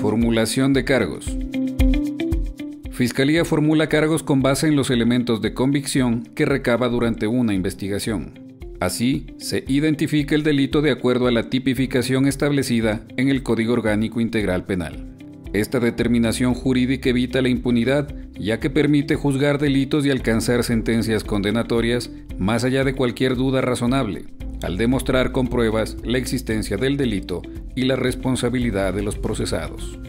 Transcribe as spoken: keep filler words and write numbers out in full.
Formulación de cargos. Fiscalía formula cargos con base en los elementos de convicción que recaba durante una investigación. Así, se identifica el delito de acuerdo a la tipificación establecida en el Código Orgánico Integral Penal. Esta determinación jurídica evita la impunidad, ya que permite juzgar delitos y alcanzar sentencias condenatorias más allá de cualquier duda razonable, al demostrar con pruebas la existencia del delito y la responsabilidad de los procesados.